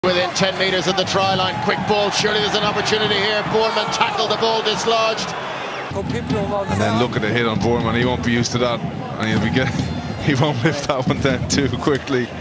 Within 10 metres of the try line, quick ball, surely there's an opportunity here. Bornman tackled, the ball dislodged. And then look at the hit on Bornman, he won't be used to that, and he won't lift that one down too quickly.